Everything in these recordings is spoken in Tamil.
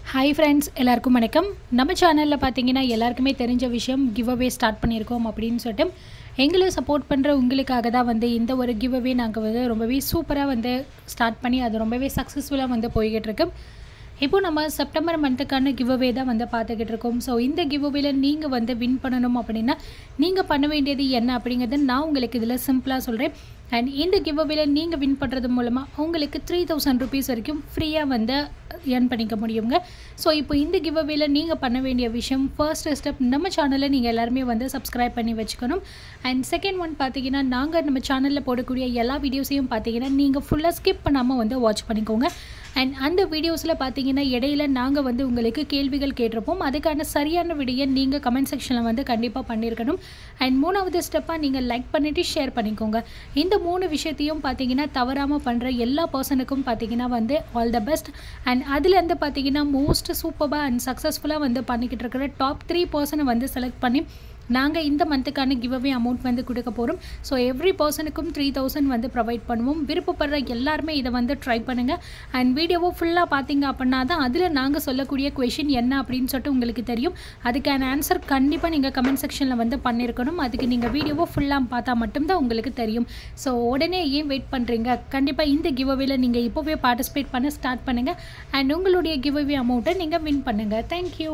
ஹாய் ஃப்ரெண்ட்ஸ், எல்லாருக்கும் வணக்கம். நம்ம சேனலில் பார்த்தீங்கன்னா எல்லாருக்குமே தெரிஞ்ச விஷயம் கிவ் அவே ஸ்டார்ட் பண்ணியிருக்கோம் அப்படின்னு சொல்லிட்டு எங்களை சப்போர்ட் பண்ணுற உங்களுக்காக தான் இந்த ஒரு கிவ் அவே நாங்கள் ரொம்பவே சூப்பராக ஸ்டார்ட் பண்ணி அது ரொம்பவே சக்ஸஸ்ஃபுல்லாக போய்கிட்டு இருக்கு. இப்போது நம்ம செப்டம்பர் மந்த்துக்கான கிவ் அவே தான் பார்த்துக்கிட்டு இருக்கோம். ஸோ இந்த கிவ் அவேல நீங்கள் வின் பண்ணணும் அப்படின்னா நீங்கள் பண்ண வேண்டியது என்ன அப்படிங்கிறத நான் உங்களுக்கு இதில் சிம்பிளாக சொல்கிறேன். அண்ட் இந்த கிவ் அவேல நீங்கள் வின் பண்ணுறது மூலமாக உங்களுக்கு 3000 rupees வரைக்கும் ஃப்ரீயாக ஏர்ன் பண்ணிக்க முடியுங்க. ஸோ இப்போ இந்த கிவ் அவேல நீங்கள் பண்ண வேண்டிய விஷயம், ஃபர்ஸ்ட் ஸ்டெப் நம்ம சேனலை நீங்கள் எல்லாருமே சப்ஸ்கிரைப் பண்ணி வச்சுக்கணும். அண்ட் செகண்ட் ஒன் பார்த்தீங்கன்னா, நாங்கள் நம்ம சேனலில் போடக்கூடிய எல்லா வீடியோஸையும் பார்த்தீங்கன்னா நீங்கள் ஃபுல்லாக ஸ்கிப் பண்ணாமல் வாட்ச் பண்ணிக்கோங்க. அண்ட் அந்த வீடியோஸில் பார்த்தீங்கன்னா இடையில நாங்கள் உங்களுக்கு கேள்விகள் கேட்டிருப்போம். அதுக்கான சரியான விடையை நீங்கள் கமெண்ட் செக்ஷனில் கண்டிப்பாக பண்ணியிருக்கணும். அண்ட் மூணாவது ஸ்டெப்பாக நீங்கள் லைக் பண்ணிவிட்டு ஷேர் பண்ணிக்கோங்க. இந்த 3 விஷயத்தையும் பார்த்தீங்கன்னா தவறாமல் பண்ணுற எல்லா பர்சனுக்கும் பார்த்தீங்கன்னா ஆல் த பெஸ்ட். அண்ட் அதுலேருந்து பார்த்தீங்கன்னா மோஸ்ட் சூப்பராக அண்ட் சக்ஸஸ்ஃபுல்லாக பண்ணிக்கிட்டு இருக்கிற டாப் 3 பர்சனை செலக்ட் பண்ணி நாங்கள் இந்த மந்த்துக்கான கிவ் அவே அமௌண்ட் கொடுக்க போகிறோம். ஸோ எவ்ரி பர்சனுக்கும் 3000 ப்ரொவைட் பண்ணுவோம். விருப்பப்படுற எல்லாருமே இதை ட்ரை பண்ணுங்கள். அண்ட் வீடியோவை ஃபுல்லாக பார்த்தீங்க அப்படின்னா தான் அதில் நாங்கள் சொல்லக்கூடிய கொஷின் என்ன அப்படின்னு சொல்லிட்டு உங்களுக்கு தெரியும். அதுக்கான ஆன்சர் கண்டிப்பாக நீங்கள் கமெண்ட் செக்ஷனில் பண்ணியிருக்கணும். அதுக்கு நீங்கள் வீடியோவை ஃபுல்லாக பார்த்தா மட்டும்தான் உங்களுக்கு தெரியும். ஸோ உடனே ஏன் வெயிட் பண்ணுறீங்க? கண்டிப்பாக இந்த கிவ் அவேல நீங்கள் இப்போவே பார்ட்டிசிபேட் பண்ண ஸ்டார்ட் பண்ணுங்கள். அண்ட் உங்களுடைய கிவ் அவே அமௌண்ட்டை நீங்கள் வின் பண்ணுங்கள். Thank you.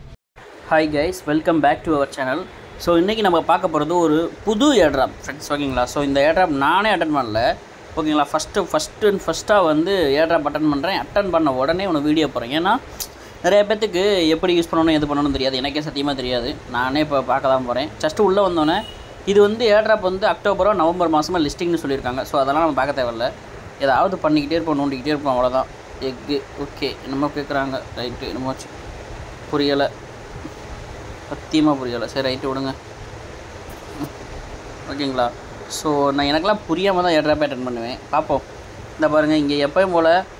Hi guys, welcome back to our channel. So இன்றைக்கி நம்ம பார்க்க போகிறது ஒரு புது ஏர்ட்ராப் ஃப்ரெண்ட்ஸ், ஓகேங்களா. ஸோ இந்த ஏர்ட்ராப் நானே அட்டன் பண்ணல, ஓகேங்களா. ஃபஸ்ட்டாக ஏர்ட்ராப் அட்டன் பண்ண உடனே ஒன்று வீடியோ போகிறேன். ஏன்னா நிறைய பேர்த்துக்கு எப்படி யூஸ் பண்ணணும் எது பண்ணணும்னு தெரியாது. எனக்கே சத்தியமாக தெரியாது. நானே இப்போ பார்க்க தான் போகிறேன். ஜஸ்ட்டு உள்ளே வந்தோடனே இது ஏர்ட்ராப் அக்டோபரோ நவம்பர் மாதமாக லிஸ்டிங்னு சொல்லியிருக்காங்க. ஸோ அதெல்லாம் நம்ம பார்க்க தேவையில்ல. ஏதாவது பண்ணிக்கிட்டே இருப்போம், நோண்டிக்கிட்டே இருப்போம், அவ்வளோதான். எக்கு ஓகே நம்ம கேட்குறாங்க, ரைட்டு. நம்ம புரியலை, சத்தியமாக புரியலை. சரி ரைட்டு விடுங்க, ஓகேங்களா. ஸோ நான் எனக்கெல்லாம் புரியாமல் தான் ஏர்ட்ராப்பே அட்டன் பண்ணுவேன். பார்ப்போம். இந்த பாருங்கள், இங்கே எப்பயும்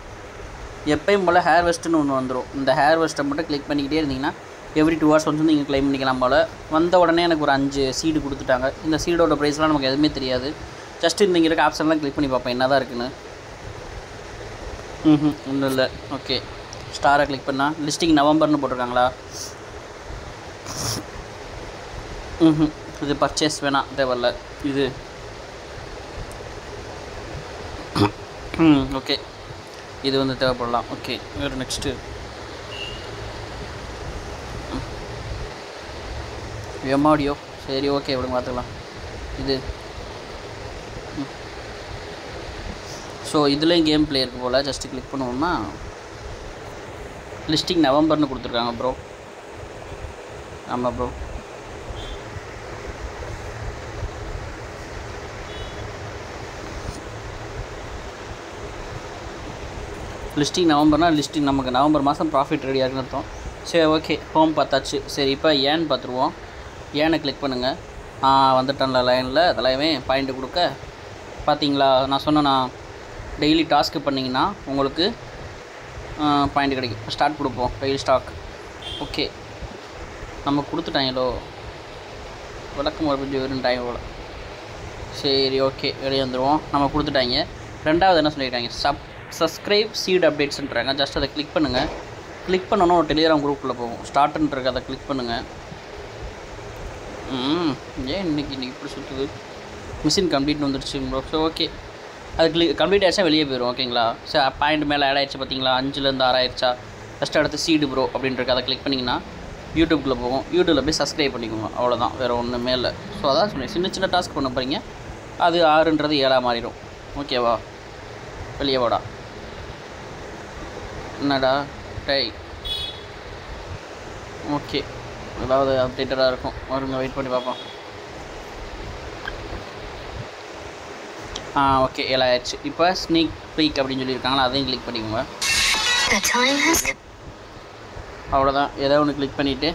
போல் ஹேர் வெஸ்ட்டுன்னு ஒன்று வந்துடும். இந்த ஹேர் வெஸ்ட்டை மட்டும் கிளிக் பண்ணிக்கிட்டே இருந்தீங்கன்னா எவ்ரி 2 hours நீங்கள் கிளைம் பண்ணிக்கலாம் போல். வந்த உடனே எனக்கு ஒரு 5 சீடு கொடுத்துட்டாங்க. இந்த சீடோட ப்ரைஸ்லாம் நமக்கு எதுவுமே தெரியாது. ஜஸ்ட் இந்த இங்கே இருக்க ஆப்ஷன்லாம் கிளிக் பண்ணி பார்ப்பேன் என்ன தான் இருக்குன்னு. ஒன்றும் இல்லை. ஓகே, ஸ்டாரை கிளிக் பண்ணால் லிஸ்டிங் நவம்பர்னு போட்டிருக்காங்களா? இது பர்ச்சேஸ் வேணாம், தேவையில்ல. இது ஓகே, இது தேவைப்படலாம். ஓகே, வேறு நெக்ஸ்ட்டு எமாடியோ. சரி ஓகே, விடுங்க பார்த்துக்கலாம். இது ஸோ இதுலேயும் கேம் பிளே இருக்குது போல். ஜஸ்ட்டு கிளிக் பண்ணுவோம்னா லிஸ்டிங் நவம்பர்னு கொடுத்துருக்காங்க ப்ரோ. ஆமாம் ப்ரோ. லிஸ்டிங் நவம்பர்னால் லிஸ்டிங் நமக்கு நவம்பர் மாதம் ப்ராஃபிட் ரெடியாக இருக்குன்னு அர்த்தம். சரி ஓகே, ஹோம் பார்த்தாச்சு. சரி இப்போ ஏன் பார்த்துருவோம். ஏனை கிளிக் பண்ணுங்கள். வந்துட்டேன்ல லைனில். அதெல்லாமே பாயிண்ட்டு கொடுக்க பார்த்தீங்களா. நான் சொன்னேன்னா டெய்லி டாஸ்க்கு பண்ணிங்கன்னா உங்களுக்கு பாயிண்ட் கிடைக்கும். ஸ்டார்ட் கொடுப்போம், டெய்லி ஸ்டாக். ஓகே, நம்ம கொடுத்துட்டாங்களோ விளக்கம் ஒரு கொஞ்சம் வெறும் டைம் போல். சரி ஓகே, வெளியே வந்துடுவோம். நம்ம கொடுத்துட்டாங்க. ரெண்டாவது என்ன சொல்லியிருக்காங்க, சப்ஸ்கிரைப் சீட் அப்டேட்ஸ்ன்றாங்க. ஜஸ்ட் அதை கிளிக் பண்ணுங்கள். கிளிக் பண்ணணும், ஒரு டெலிகிராம் குரூப்பில் போகும். ஸ்டார்ட்ன்றது அதை கிளிக் பண்ணுங்கள். ஏன் இன்றைக்கி இப்படி சுற்றுது? மிஷின் கம்ப்ளீட்னு வந்துடுச்சு ப்ரோ. ஸோ ஓகே, அது கம்ப்ளீட் ஆகிடுச்சா வெளியே போயிடும், ஓகேங்களா. சரி, பாயிண்ட் மேலே ஆட் ஆகிடுச்சு பார்த்தீங்களா, 5லேருந்து 6 ஆயிடுச்சா. ஃபஸ்ட்டு அடுத்து சீடு ப்ரோ அப்படின்றது அதை கிளிக் பண்ணிங்கன்னா யூடியூப்பில் போகும். யூடியூப்பில் போய் சப்ஸ்கிரைப் பண்ணிக்கோங்க, அவ்வளோதான், வேறு ஒன்றுமே இல்லை. ஸோ அதான் சொன்னேன், சின்ன டாஸ்க் பண்ண போகிறீங்க. அது 6ன்றது 7 மாறிடும். ஓகேவா, வெளியே வாடா. என்னடா டை. ஓகே, ஏதாவது அப்டேட்டடாக இருக்கும், வருங்க, வெயிட் பண்ணி பார்ப்போம். ஓகே, 7 ஆயிடுச்சு. இப்போ ஸ்னீக் பீக் அப்படின்னு சொல்லியிருக்காங்களா, அதையும் கிளிக் பண்ணிக்கோங்க. அவ்வளோதான், ஏதோ ஒன்று கிளிக் பண்ணிவிட்டு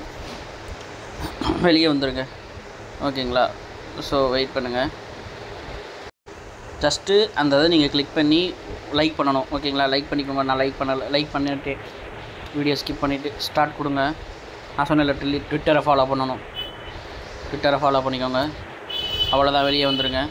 வெளியே வந்துடுங்க, ஓகேங்களா. ஸோ வெயிட் பண்ணுங்கள். ஜஸ்ட்டு அந்த இதை நீங்கள் கிளிக் பண்ணி லைக் பண்ணணும், ஓகேங்களா. லைக் பண்ணிக்கோங்க. நான் லைக் பண்ணிவிட்டு வீடியோ ஸ்கிப் பண்ணிவிட்டு ஸ்டார்ட் கொடுங்க. நான் சொன்ன ட்விட்டரை ஃபாலோ பண்ணணும். ட்விட்டரை ஃபாலோ பண்ணிக்கோங்க. அவ்வளோதான், வெளியே வந்துடுங்க.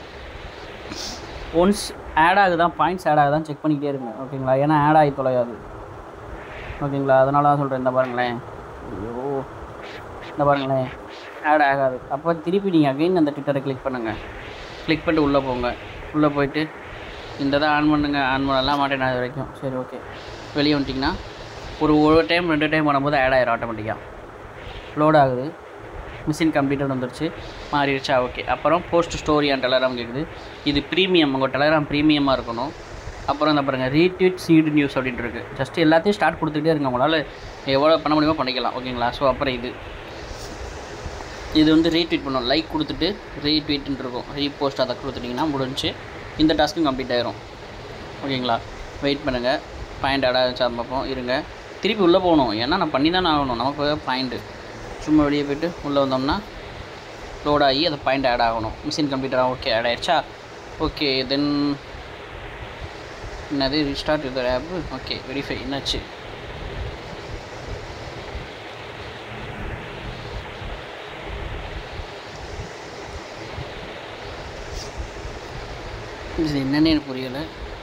ஒன்ஸ் ஆட் ஆகுதான், பாயிண்ட்ஸ் ஆட் ஆகுதான் செக் பண்ணிக்கிட்டே இருங்க, ஓகேங்களா. ஏன்னா ஆட் ஆகி தொலையாது. ஓகேங்களா. அதனால தான் சொல்கிறேன். இந்த பாருங்களேன், ஐயோ இந்த பாருங்களேன், ஆட் ஆகாது. அப்போ திருப்பி நீங்கள் அகைன் அந்த ட்விட்டரை கிளிக் பண்ணுங்கள். கிளிக் பண்ணிட்டு உள்ளே போங்க. உள்ளே போயிட்டு இந்த தான் ஆன் பண்ணுங்க. ஆன் பண்ணலாம் மாட்டேன் அது வரைக்கும். சரி ஓகே, வெளியே வந்துட்டிங்கன்னா ஒரு டைம் 2 டைம் பண்ணும்போது ஆட் ஆயிரும் ஆட்டோமேட்டிக்காக. லோட் ஆகுது. மிஷின் கம்ப்ளீட்டட் வந்துருச்சு, மாறிடுச்சா. ஓகே, அப்புறம் போஸ்ட் ஸ்டோரி அண்ட் டெலகிராம் கேட்குது. இது ப்ரீமியம், உங்கள் டெலகிராம் ப்ரீமியமாக இருக்கணும். அப்புறம் இந்த பாருங்கள் ரீட்வீட் சீடு நியூஸ் அப்படின்ட்டு இருக்குது. ஜஸ்ட் எல்லாத்தையும் ஸ்டார்ட் கொடுத்துட்டே இருங்க. உங்களால் எவ்வளோ பண்ண முடியுமோ பண்ணிக்கலாம். ஓகேங்களா. ஸோ அப்புறம் இது வந்து ரீட்வீட் பண்ணணும். லைக் கொடுத்துட்டு ரீட்வீட்னு இருக்கும், ரீபோஸ்ட் அதை கொடுத்துட்டிங்கன்னா முடிஞ்சு இந்த டாஸ்க்கும் கம்ப்ளீட் ஆயிரும். ஓகேங்களா. வெயிட் பண்ணுங்கள். பாயிண்ட் ஆட் ஆகிடுச்சா பார்ப்போம். இருங்க, திருப்பி உள்ளே போகணும். ஏன்னா நான் பண்ணி தானே ஆகணும். நமக்கு பாயிண்ட்டு சும்மா வெளியே போய்ட்டு உள்ளே வந்தோம்னா லோட் ஆகி அந்த பாயிண்ட் ஆட் ஆகணும். மிஷின் கம்ப்ளீட்டராக ஓகே ஆட் ஆகிடுச்சா. ஓகே, தென் என்னது restart your app. Okay, verify. என்னாச்சு? இது என்னென்னு எனக்கு புரியலை.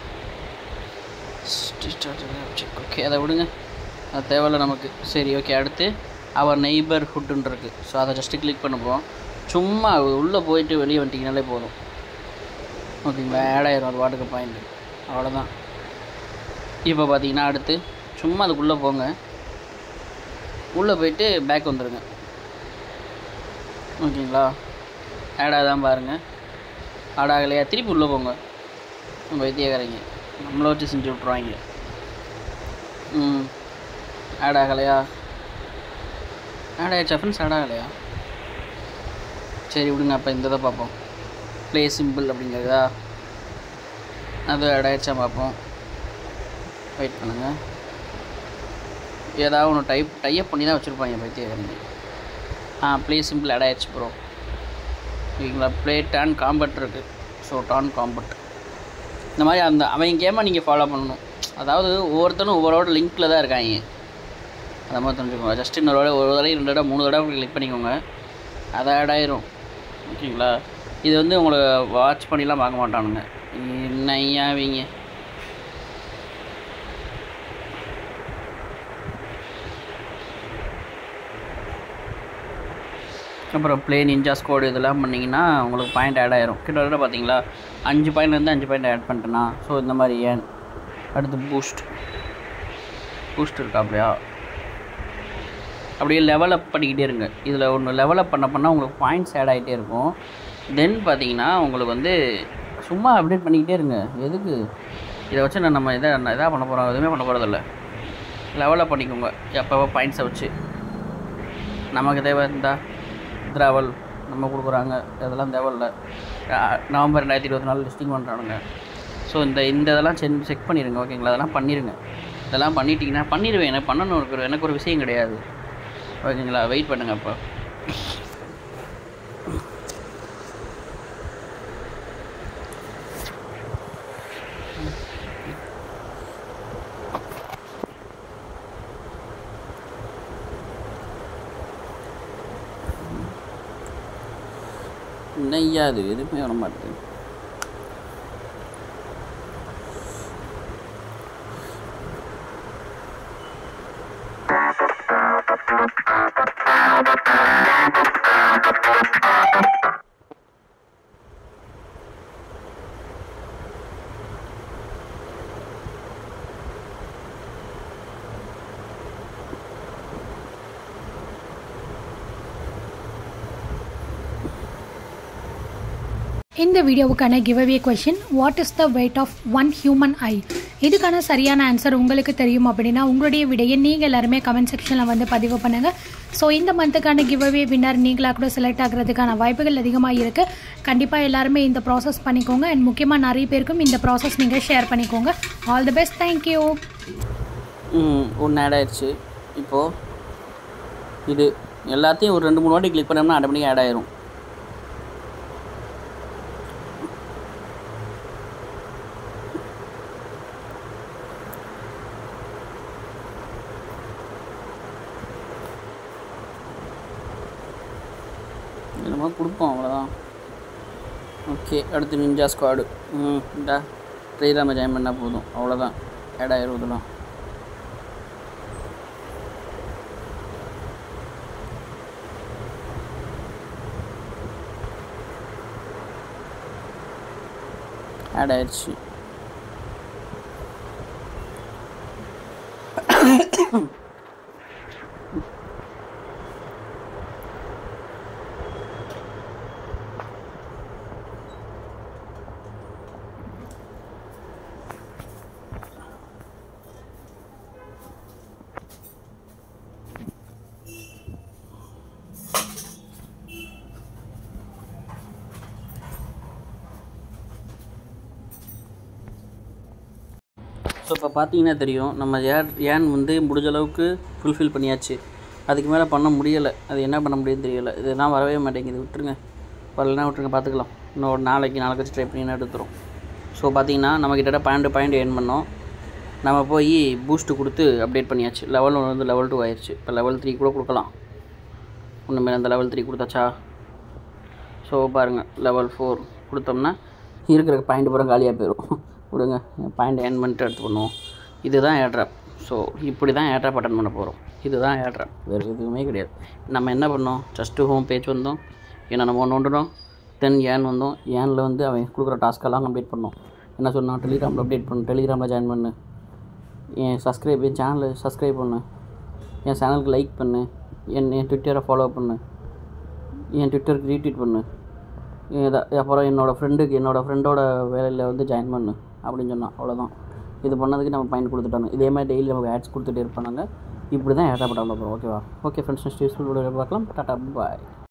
ஓகே, அதை விடுங்க, அது தேவையில்லை நமக்கு. சரி ஓகே, அடுத்து அவர் நெய்பர்ஹுட்டுன்னு இருக்குது. ஸோ அதை ஜஸ்ட்டு கிளிக் பண்ணுவோம். சும்மா உள்ளே போயிட்டு வெளியே வந்துட்டிங்கனாலே போதும். ஓகேங்களா. ஆட் ஆயிரும் அது வாட்டுக்கு பாயிண்ட். அவ்வளோதான். இப்போ பார்த்தீங்கன்னா அடுத்து சும்மா அதுக்குள்ளே போங்க. உள்ளே போயிட்டு பேக் வந்துடுங்க. ஓகேங்களா. ஆட் ஆகுதான் பாருங்கள். ஆட் ஆகலையா, திருப்பி உள்ளே போங்க. நம்ம வைத்தியக்காரங்க நம்மளை வச்சு செஞ்சு விட்ருவாங்க. ஆட் ஆகலையா? ஆட் ஆகிடுச்சா ஃப்ரெண்ட்ஸ்? ஆட் ஆகலையா? சரி விடுங்க. அப்போ இந்த இதை பார்ப்போம். ப்ளே சிம்பிள் அப்படிங்கிறதா, அது ஆட் ஆகிடுச்சா பார்ப்போம். வெயிட் பண்ணுங்கள். ஏதாவது ஒன்று டைப் பண்ணி தான் வச்சுருப்பாங்க பைத்தியக்காரங்க. ப்ளே சிம்பிள் ஆட் ஆகிடுச்சு ப்ரோ. ஓகேங்களா. ப்ளே டான் காம்பட் இருக்குது. ஸோ டான் காம்பட் இந்த மாதிரி அந்த அவங்க கேமை நீங்கள் ஃபாலோ பண்ணணும். அதாவது ஒவ்வொருத்தரும் ஒவ்வொருவோட லிங்க்கில் தான் இருக்காங்க. அதை மாதிரி தெரிஞ்சுக்கோங்க. ஜஸ்ட் இன்னொரு ஒரு தடவை 2 தடவை 3 தடவை கிளிக் பண்ணிக்கோங்க, அதை ஆட் ஆயிரும். ஓகேங்களா. இது வந்து உங்களை வாட்ச் பண்ணிலாம் பார்க்க மாட்டானுங்க. என்னையாவீங்க. அப்புறம் ப்ளே நிஞ்சா ஸ்குவாட் இதெல்லாம் பண்ணிங்கன்னா உங்களுக்கு பாயிண்ட் ஆட் ஆயிரும். கிட்டத்தட்ட பார்த்தீங்களா 5 பாயிண்ட்லேருந்து 5 பாயிண்ட் ஆட் பண்ணிட்டேன்னா. ஸோ இந்த மாதிரி ஏன் அடுத்து பூஸ்ட் இருக்கா அப்படியா, அப்படியே லெவலப் பண்ணிக்கிட்டே இருங்க. இதில் ஒன்று லெவலப் பண்ணால் உங்களுக்கு பாயிண்ட்ஸ் ஆட் ஆகிட்டே இருக்கும். தென் பார்த்தீங்கன்னா உங்களுக்கு வந்து சும்மா அப்டேட் பண்ணிக்கிட்டே இருங்க. எதுக்கு இதை வச்சு நம்ம எதாக பண்ண போகிறோம்? எதுவுமே பண்ண போகிறதில்ல. லெவலப் பண்ணிக்கோங்க எப்போ பாயிண்ட்ஸை வச்சு. நமக்கு தேவை இருந்தால் ட்ராவல் நம்ம கொடுக்குறாங்க, அதெல்லாம் தேவையில்லை. நவம்பர் 2024 லிஸ்டிங் பண்ணுறானுங்க. ஸோ இந்த இதெல்லாம் செக் பண்ணிடுங்க. ஓகேங்களா. அதெல்லாம் பண்ணிடுங்க. இதெல்லாம் பண்ணிட்டீங்கன்னா பண்ணிடுவேன். எனக்கு பண்ணணும் எனக்கு ஒரு விஷயம் கிடையாது. ஓகேங்களா. வெயிட் பண்ணுங்கள். அப்போ என்னையா அது எதுவுமே வர மாட்டேன். இந்த வீடியோவுக்கான giveaway question, what is the weight of 1 human eye? இதுக்கான சரியான ஆன்சர் உங்களுக்கு தெரியும் அப்படின்னா உங்களுடைய விடையை நீங்கள் எல்லாருமே கமெண்ட் செக்ஷனில் வந்து பதிவு பண்ணுங்கள். ஸோ இந்த மந்த்துக்கான கிவ்அவே வின்னர் நீங்களாக கூட செலக்ட் ஆகிறதுக்கான வாய்ப்புகள் அதிகமாக இருக்குது. கண்டிப்பாக எல்லாருமே இந்த ப்ராசஸ் பண்ணிக்கோங்க. அண்ட் முக்கியமாக நிறைய பேருக்கும் இந்த ப்ராசஸ் நீங்கள் ஷேர் பண்ணிக்கோங்க. All the best. தேங்க்யூ. ஒன்று ஆட் ஆயிடுச்சு. இப்போது இது எல்லாத்தையும் ஒரு 2-3 வாட்டி கிளிக் பண்ணோம்னா ஆட்டோமேட்டிக்காக ஆட் ஆயிரும். நம்ம கொடுப்போம், அவ்வளோதான். ஓகே, அடுத்து நிஞ்சா ஸ்குவாடு. இந்த ட்ரெயிலாக ஜாயின் பண்ணால் போதும், அவ்வளோதான். ஆட் ஆயிரும் இதெல்லாம். ஆட் ஆயிடுச்சு. ஸோ இப்போ பார்த்தீங்கன்னா தெரியும், நம்ம ஏன் வந்து முடிஞ்ச அளவுக்கு ஃபுல்ஃபில் பண்ணியாச்சு. அதுக்கு மேலே பண்ண முடியலை. அது என்ன பண்ண முடியும்னு தெரியலை. இதெல்லாம் வரவே மாட்டேங்குது. விட்டுருங்க, வரலன்னா விட்டுருங்க, பார்த்துக்கலாம். இன்னும் ஒரு நாளைக்கு வச்சு ட்ரை பண்ணி எடுத்துரும். ஸோ பார்த்தீங்கன்னா நம்ம கிட்ட 12 பாயிண்ட் ஏர்ன் பண்ணோம். நம்ம போய் பூஸ்ட்டு கொடுத்து அப்டேட் பண்ணியாச்சு. லெவல் 1 வந்து லெவல் 2 ஆயிடுச்சு. இப்போ லெவல் 3 கூட கொடுக்கலாம். ஒன்றுமே அந்த லெவல் 3 கொடுத்தாச்சா? ஸோ பாருங்கள், லெவல் 4 கொடுத்தோம்னா இருக்கிற பாயிண்ட் பூரா காலியாக போயிடும். விடுங்க, பாயிண்ட் ஏர்ன் பண்ணிட்டு எடுத்து பண்ணுவோம். இதுதான் ஏர்ட்ராப். ஸோ இப்படி தான் ஏர்ட்ராப் அட்டன் பண்ண போகிறோம். இதுதான் ஏர்ட்ராப், வேறு எதுவுமே கிடையாது. நம்ம என்ன பண்ணோம், ஜஸ்ட்டு ஹோம் பேஜ் வந்தோம், ஏன்னா நம்ம ஒன்றுன்றோம். தென் ஏன் வந்தோம். ஏனில் வந்து அவன் கொடுக்குற டாஸ்க்கெல்லாம் கம்ப்ளீட் பண்ணோம். என்ன சொன்னான், டெலிகிராமில் அப்டேட் பண்ணு, டெலிகிராமில் ஜாயின் பண்ணு, என் சேனலை சப்ஸ்கிரைப் பண்ணு, என் சேனலுக்கு லைக் பண்ணு, என் ட்விட்டரை ஃபாலோ பண்ணு, என் ட்விட்டருக்கு ரீட்வீட் பண்ணு, அப்புறம் என்னோடய ஃப்ரெண்டோட வேலையில் வந்து ஜாயின் பண்ணு அப்படின்னு சொன்னான். அவ்வளோதான். இது பண்ணதுக்கு நம்ம பாயிண்ட் கொடுத்துட்டாங்க. இதே மாதிரி டெய்லி நமக்கு ஆட்ஸ் கொடுத்துட்டே இருப்பாங்க. இப்படி தான் ஏர்ட்ராப் பண்ண போகிறோம். ஓகேவா? Okay friends, next useful video பார்க்கலாம். டாடா, பாய்.